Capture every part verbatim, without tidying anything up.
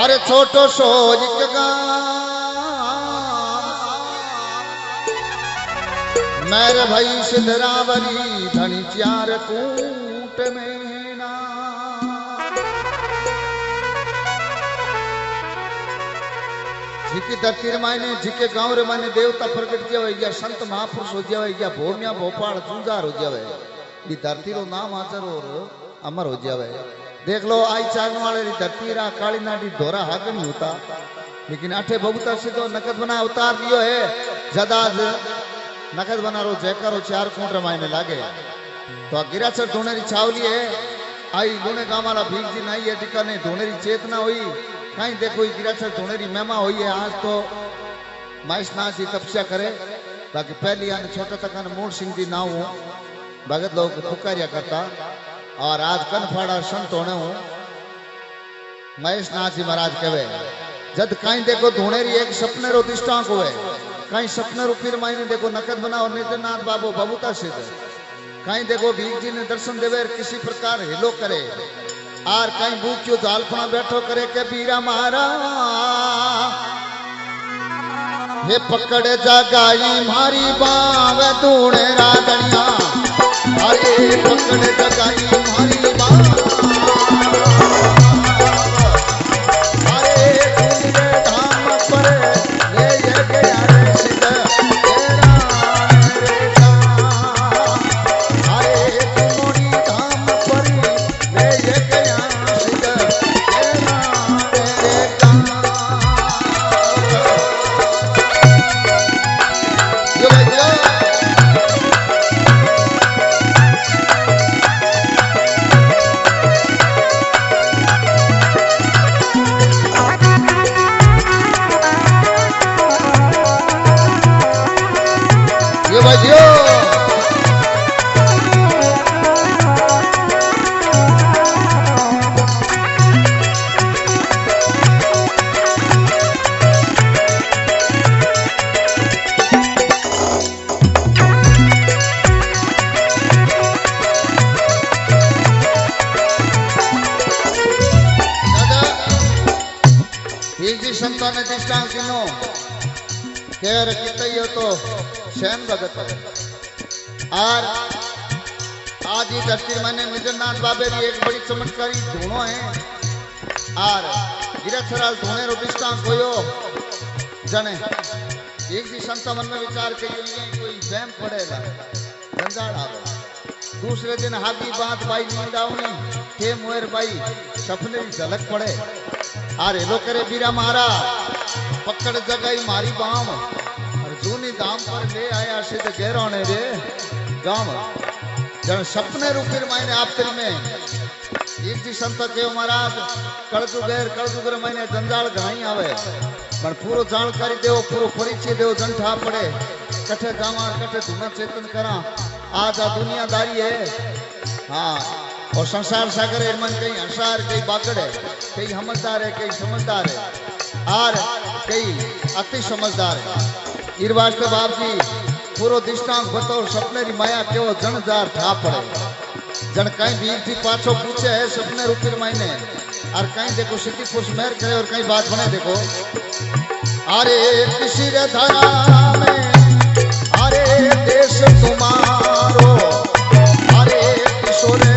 अरे छोटो सो एक मेरे भाई सिद्धरावरी धनी चार कूट में ना जिकी धरती मायने जिके गांव रे मायने देवता प्रकट किया या संत महापुरुष हो जावे या भोमिया भोपाल चूंजार हो जावे ये धरती रो नाम आचर और अमर हो जावे। देख लो आई चारण वाले धरती रा काली नाडी धोरा हाक नहीं होता लेकिन अठे बबूता से तो नकद बना अवतार दियो है जदा नकद बना रो जयकारो चार कूट मायने लागे तो गिराचर धोनेरी छावली है आई लूने गामाला भीख जी नाई है टिकाने धोनेरी चेतना हुई कहीं देखो गिराचर धोनेरी महिमा हुई है। आज तो महेशनाथ जी तपस्या करे बाकी पहली आने छोटा तक मूल सिंह जी नाव हूँ भगत लोग पुकारिया करता और आज कनफाड़ा संत होने हूँ महेशनाथ जी महाराज कहे जद कहीं देखो धोनेरी एक सपने रो दृष्टांत हुए कहीं सपने रो फिर मायने देखो नकद बना और निजनाथ बाबू बबूता सिद्ध कहीं देखो भीख जी ने दर्शन देवे किसी प्रकार हिलो करे आर कहीं भूख्यो जालपना बैठो करे के बीरा मारा ये पकड़ जगाई मारी बाव दूणे राधनिया अरे पकड़ जगाई मारी बाव अरे दूसरे धाम पर ले ये गया रे सिद्ध तेरा मेरा अरे तुम्हारी धाम पर ले ये गया सिद्ध तेरा मेरा यो भैया यो भैया एक जी संता ने दृष्टांत दिनो केर कितयो तो शैन भगत और आज ही धरती माने निजनाथ बाबे री एक बड़ी चमत्कारी धूणो है और गिरथराल धूणे रो दृष्टांत होयो जने एक जी संता मन में विचार करियो ये कोई वहम पड़ेगा गंजाड़ आवे दूसरे दिन हागी बात बाई नींद आवनी के मोर बाई सपने की झलक पड़े अरे लो करे बीरा मारा पकड़ जगाई मारी बाम और जूनी दाम पर ले आया सिद्ध गहरोने रे गांव जन सपने रूपीर मायने आपतरी में एक जी संत के महाराज कड़जू गैर कड़जू गर मायने जंजाल घणाई आवे पर पूरो जानकारी देव पूरो परिचय देव जंठा पड़े कठे गावा कठे धुना चेतन करा आज आ दुनियादारी है हाँ और संसार सागर मन कई हंसार कई बागड़ है कई समझदार है कई समझदार है और कई अति समझदार है इर वास्ते बाप जी पूरो दृष्टांत बतौर सपने री माया केवो जनजार था पड़े जन कहीं वीर जी पाछो पूछे है सपने रूपीर मायने और कहीं देखो सिद्धि पुरुष मेहर करे और कहीं बात बने देखो अरे किसी रे धरा में अरे देश तुम्हारो अरे किशोरे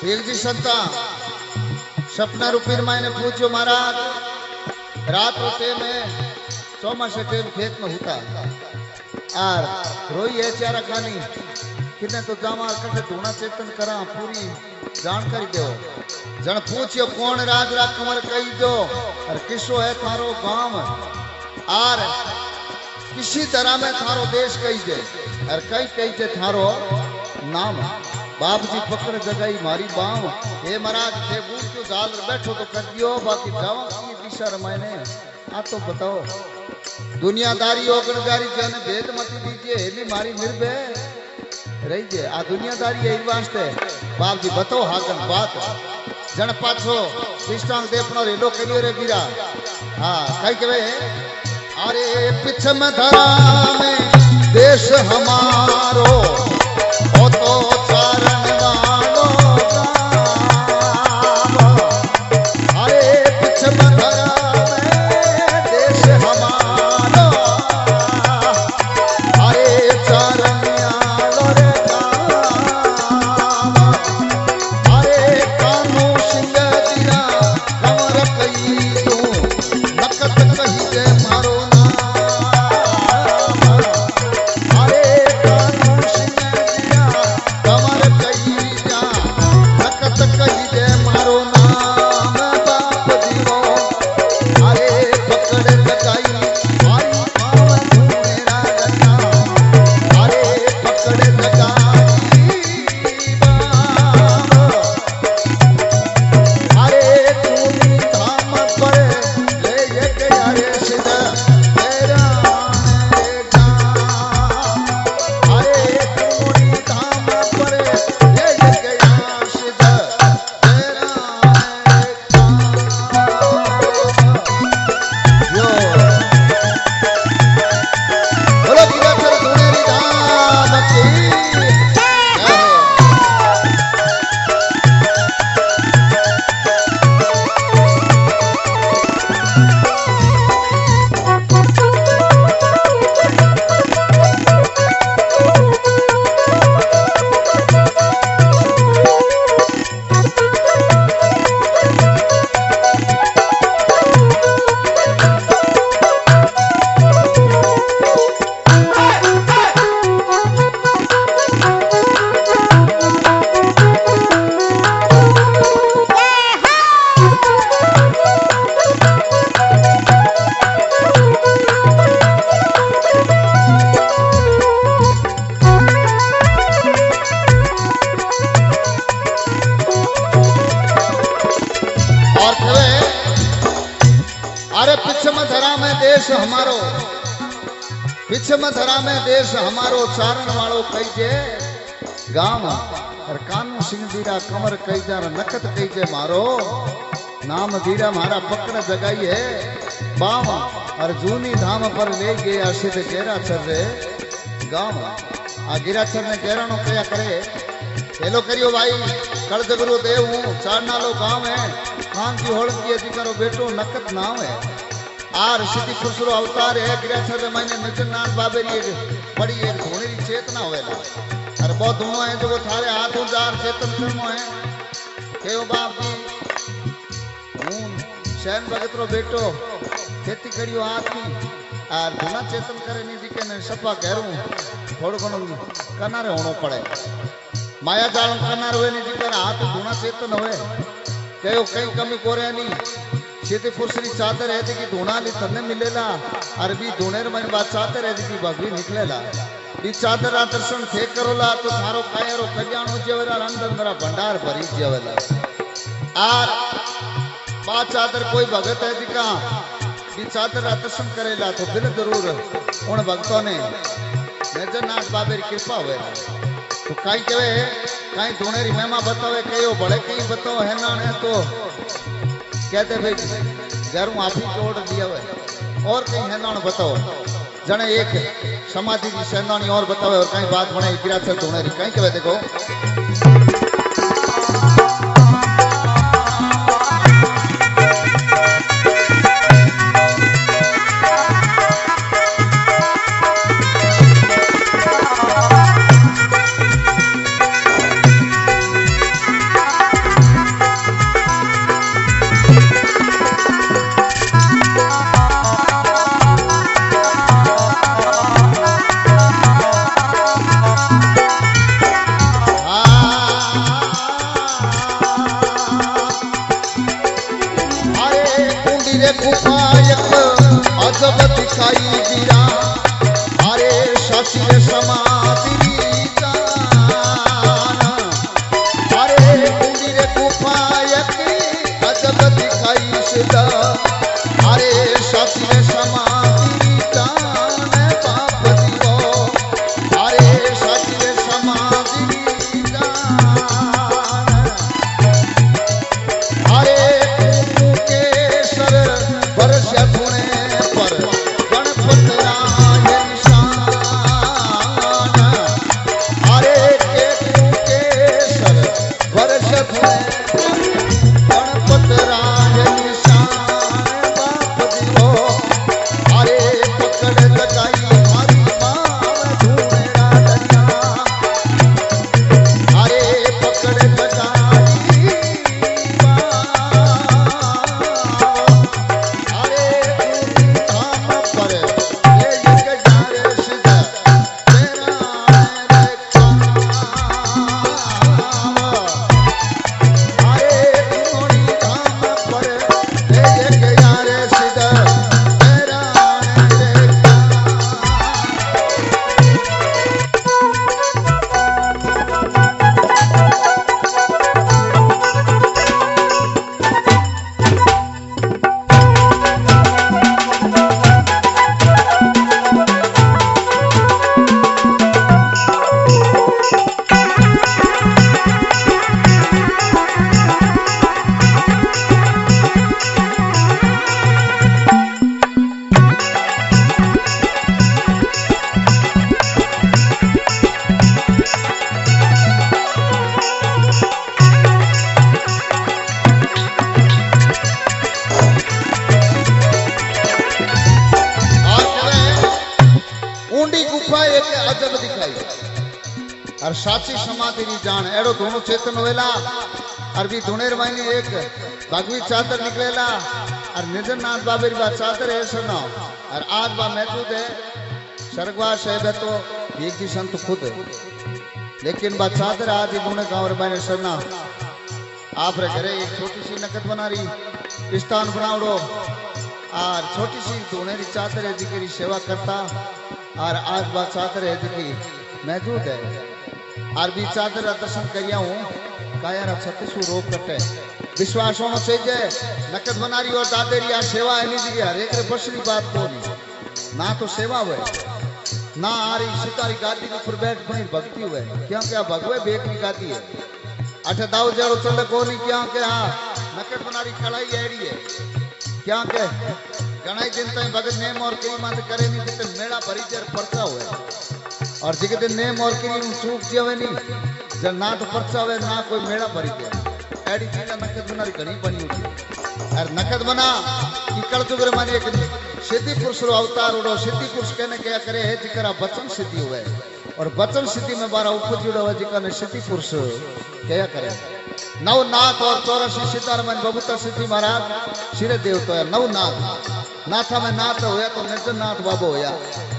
जी संता सपना रूपी मैंने पूछो महाराज रात होते में चौमासे टेम खेत में होता और रोई है चारा खानी किने तो जामा कटे धूना चेतन करा पूरी जानकारी दो जन पूछियो कौन राज रा कमर कही दो और किसो है थारो गांव और किसी तरह में थारो देश कही दे और कई कही दे थारो नाम बाप जी पकड़ जगाई मारी बाव हे महाराज थे बूढ़ क्यों जाल बैठो तो कर दियो बाकी जावा की दिशा रमायने आ तो बताओ दुनियादारी ओगणदारी जन भेद मत दीजिए हेली मारी निर्भय रही जे आ दुनियादारी यही वास्ते बाप जी बताओ हागन बात जन पाछो कृष्णांग देपनो रेलो करियो रे बीरा हां कई कहे अरे पिछ में धरा में देश हमारो ओ तो चारण वालो अरे पिछ में धरा में देश हमारो अरे चारण वालो रे काम अरे कानू सिंह दिरा कमर कई दो नकत कही दे मारो देश हमारो पिछम धरा में देश हमारो चारण वालों कही जे गांव और कानू सिंह दीरा कमर कही जा नखत कही जे मारो नाम दीरा मारा पकड़ जगाई है बाव और जूनी धाम पर ले गए आशित गेरा चर रे गांव आ गिराचर ने गेरानो कया करे हेलो करियो भाई कर जगरो देव हूं चार नालो गांव है खान की होड़ की अधिकारो बेटो नकत नाम है आर सिद्धि खुसरो अवतार है गिराचर रे मैंने नचनाथ बाबे री बड़ी एक धोनी री चेतना होवेला और बहुत धुनो है जो वो थारे हाथों जार चेतन करनो है केओ बाप जी हूं शैन भगत रो बेटो खेती करियो आदमी और धुना चेतन करे नी जी के ने सपा घेरू थोड़ो घणो कनारे होनो पड़े माया जाल कनार हुए नी जी कर हाथ धुना चेतन होए केओ कई कमी कोरे नी सीधी फुरसरी चादर है कि धुना ली तन्ने मिलेला अरबी धुनेर मन बात चादर है कि भगवी निकलेला बी चादर रा दर्शन थे करोला तो थारो कायरो कल्याण हो जेवला अंदर मेरा भंडार भरी जेवला आर बा चादर कोई भगत है जी का बी चादर रा दर्शन करेला तो बिन जरूर उन भक्तों ने नजरनाथ बाबे की कृपा हुए तो कई कहे कई धुनेरी महिमा बतावे कयो बड़े कई बताओ है ना ने तो कहते भाई घर आप ही जोड़ दिया हुआ और कहीं हैंदाण बताओ जने एक समाधि की सेंदानी और बतावे और कहीं बात बने गिराचर धोनेरी कहीं कहे देखो रे गुफा एक अजब दिखाई गिरा अरे साची रे समाधि जान अरे कुंडी रे गुफा एक अजब दिखाई सिदा अरे साची रे समाधि जान बाप दियो अरे साची रे समाधि जान अरे मुकेशर वर्ष धुणे पर गणपत राय निशान अरे के मुकेशर वर्ष धुणे गणपत राय निशान बाप दियो अरे पकड़ लगाई मारी माव धुणेरा दरिया अरे पकड़ लगाई अरे धाम पर ये एक जारे सिद्ध तेरा रे काम अरे धोनी धाम पर ये एक जारे सिद्ध तेरा रे काम ऊंडी गुफा एक अजब दिखाई और साची समाधि री जान एड़ो दोनों चेतन वेला और भी धुनेर मायने एक भगवी चादर निकलेला और निजरनाथ बाबे री बात चादर है सुना और आज बा महसूद है स्वर्गवास है बे तो एक जी संत खुद है लेकिन बा चादर आज ही दोनों गांव रे मायने सुना आप रे घरे एक छोटी सी नकद बना रही स्थान बनावड़ो और छोटी सी धुनेरी चादर है जिकरी सेवा करता और आज बात चादर है जिकी महजूद है और भी चादर दर्शन करिया हूँ कायर छत्तीसू रोग कटे विश्वास होना चाहिए नकद बनारी और दादेरी आ सेवा है नहीं जी हर एक रे बसरी बात को नहीं ना तो सेवा हुए ना आ रही सितारी गादी के ऊपर बैठ बनी भक्ति हुए क्यों क्या भगवे बेक की गादी है अठ दाऊ जड़ो चल को नहीं क्यों क्या नकद बनारी कड़ाई एड़ी है क्या के घणाई दिन ताई भगत नेम और कई मंद करे नहीं तो मेड़ा भरी जर परचा हुए और जिके दिन नेम और कई चूक जावे नहीं जब ना तो परचा हुए ना कोई मेड़ा भरी दे एडी चीज नकद बनारी घणी बनी हुई और नकद बना की कलचुगर माने एक सिद्धि पुरुष रो अवतार उड़ो सिद्धि पुरुष कहने क्या करे है जिकरा वचन सिद्धि हुए और वचन सिद्धि में बारा उपजुड़ो है जिका ने सिद्धि पुरुष क्या करे नवनाथ और चौरासी सितार मन बबूता सिद्धि महाराज सिरे देव तो है नवनाथ नाथा में नाथ होया तो निजनाथ बाबू होया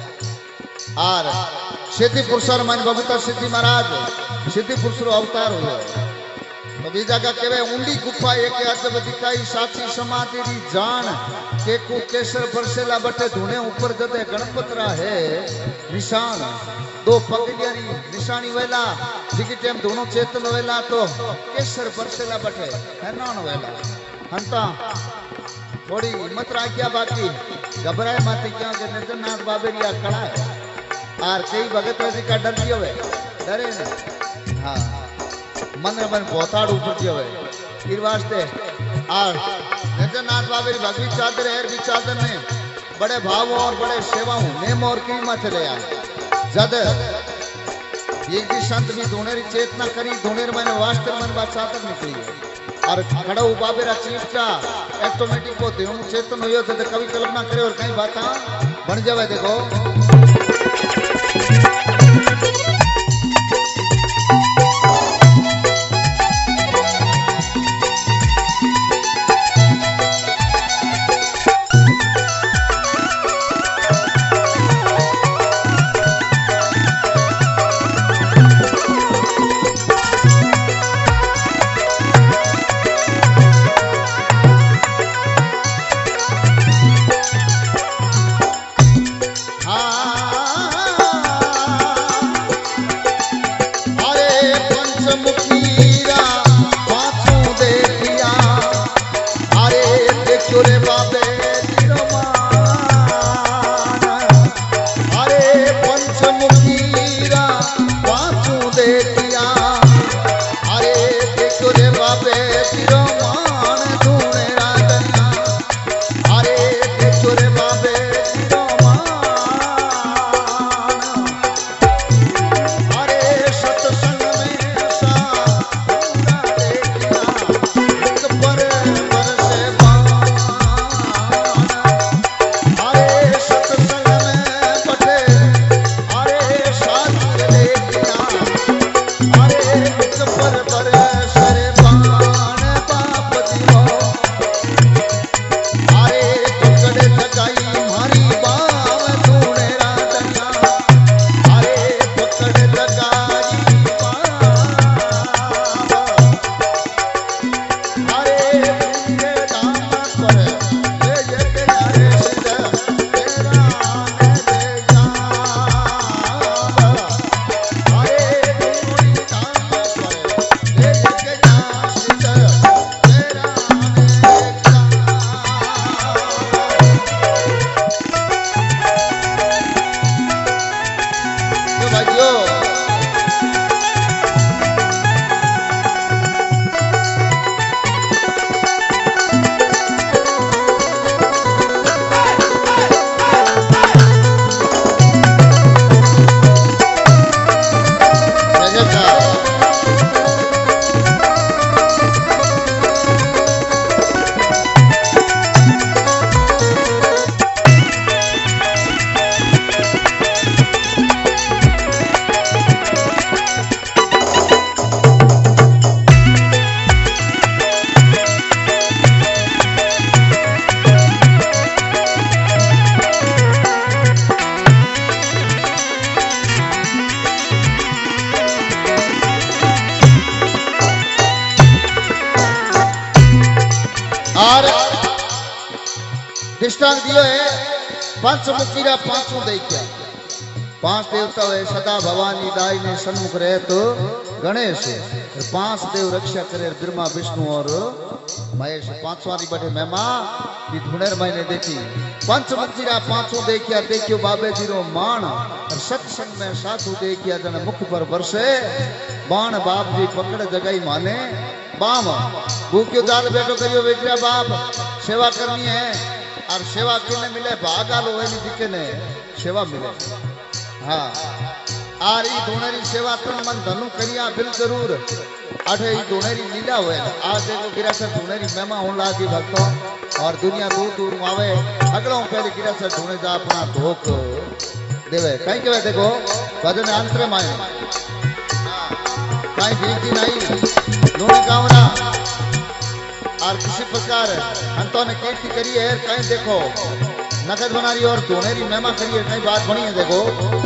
और सिद्धि पुरुषर मन बबूता सिद्धि महाराज सिद्धि पुरुष रो अवतार हुआ तो बीजा का केवे ऊंडी गुफा एक अजब दिखाई साची समाधि री जान केकू केसर बरसेला बटे धुने ऊपर जदे गणपतरा है निशान दो पगलियारी निशानी वेला जिकी टेम दोनों चेतन वेला तो केसर बरसेला बटे है नौन वेला हंता थोड़ी हिम्मत राखिया बाकी घबराए माती क्या के निजनाथ बाबेरिया खड़ा है और कई भगत जी का डर दियो है डरे ने हाँ मन मन बहुताड़ ऊपर दियो है इस वास्ते और निजनाथ बाबेरी भगवी चादर है भी चादर ने बड़े भाव और बड़े सेवा हूँ नेम और कीमत ले आ जद एक भी संत भी धुनेरी चेतना करी धुनेर मैंने वास्तव मन बात चादर निकली और खड़ा बाबेरा चीफ्टा ऑटोमेटिक को देव चेतन हो तो कभी कल्पना करे और कई बात बन जावे देखो बाबे तिरो मान धूणे राधना अरे देखो रे बाबे तिरो मान अरे सत्संग में सा पूरा देखना एक पर पर से पान अरे सत्संग में बटे अरे शास्त्र देखना अरे एक पर पर सरे पान बाप दियो अरे पकड़ लगाई मारी बाव धूणे राधना अरे पकड़ लगाई बाव अरे तुझे दाम पर ले जग अरे सिद्ध तेरा ने ले जा अरे तुझे दाम पर ले जग सिद्ध तेरा ने ले जा तो भाइयों गजब का और दृष्टांत दियो है पंचमुखी रा पांचों दैत्य पांच देवता है सदा भवानी दाई ने सन्मुख रहे तो गणेश और पांच देव रक्षा करे ब्रह्मा विष्णु और महेश पांचवा री बटे महिमा की धुनेर महीने देखी पंचमुखी रा पांचों देखिया देखियो बाबे जी रो मान और सत्संग में साधु देखिया जन मुख पर वर्षे बाण बाप जी पकड़ जगाई माने बाम भूख्यो जाल बैठो करियो बेटिया बाप सेवा करनी है और सेवा किने मिले भाग आलो एनी दिखे ने सेवा मिले हाँ आर ई धोनेरी सेवा तन मन धनु करिया बिल जरूर अठे ई धोनेरी लीला होए आज देखो गिरासर धोनेरी महिमा होने लागी भक्तों और दुनिया दूर दूर आवे अगलों पहले गिरासर धोने जा अपना धोक देवे कहीं के देखो भजन अंतर माए कहीं भीती नहीं दोनों कामना और किसी प्रकार अंतों ने कीर्ति करी है कहीं देखो नकद बना रही और धोनेरी महिमा करी है कहीं बात बनी है देखो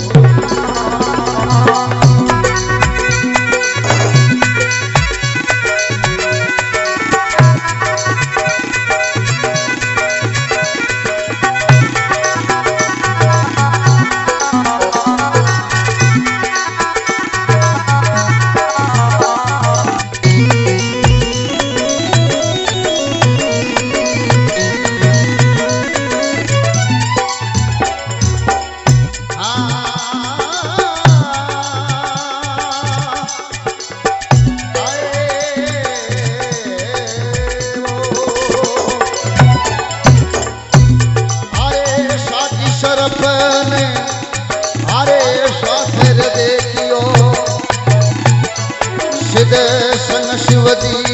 संग शिव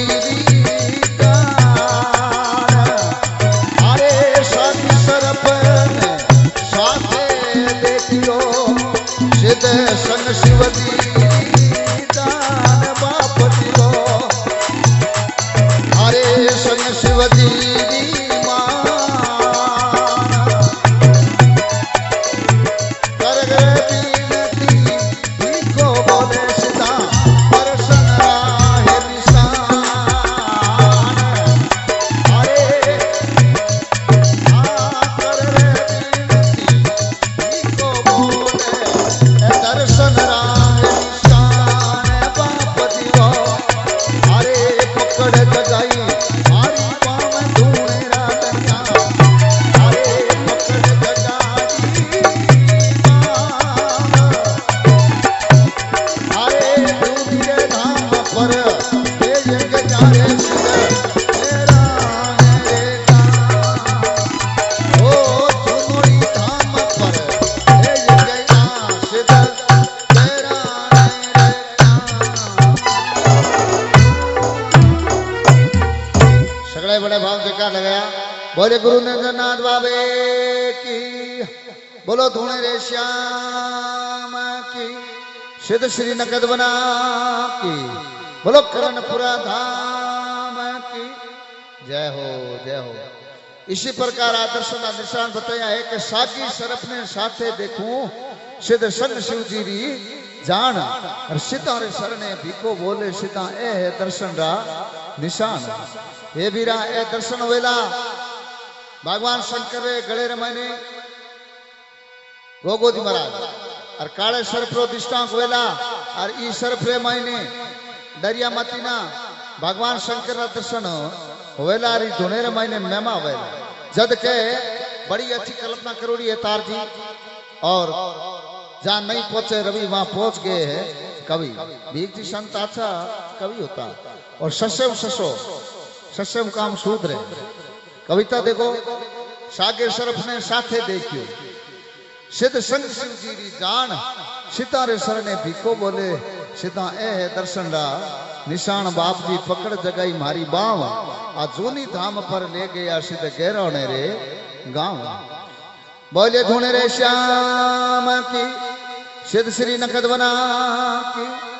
अरे साथी सरपन साथे देखियो सिद्ध संग शिव दान बाप दियो अरे संग शिव पकड़ जगाई मारी पाव धूणे सगळे बड़े भाव जयकार लगाया। बोले गुरु नंदनाथ बाबे की, बोलो धूणे रे श्याम की, सिद्ध श्री नकद बना की, बोलो करणपुरा धाम की जय हो जय हो। इसी प्रकार आदर्शन निशान बताया है कि साकी सरप ने साथे देखूं सिद्ध संग शिव जी री जान और सितारे सरने भीखो बोले सीता ए है दर्शन रा निशान। हे बीरा ए दर्शन वेला भगवान शंकर रे गले रमाने गोगोदी महाराज और काले सर्प रो दिष्टांक वेला और ई सर्प रे मायने दरिया मातीना भगवान शंकर रा दर्शन वेला री धुने रे मायने मेमा वेला जद के बड़ी अच्छी कल्पना करोड़ी है तार जी और जहाँ नहीं पहुंचे रवि वहां पहुंच गए हैं कवि। भीख जी संत अच्छा कवि होता और सस्यम ससो सस्यम काम सूत्र है। कविता देखो सागे सरफ ने साथे देखियो सिद्ध संग शिव जी री जान सितारे सर ने भीखो बोले सीता ए है दर्शन रा निशान। बाप जी पकड़ जगाई मारी बाव आ जूनी धाम पर ले गया सिद्ध गहरोने रे गांव। बोले धुने रे श्याम की, सिद्ध श्री नकद बना की,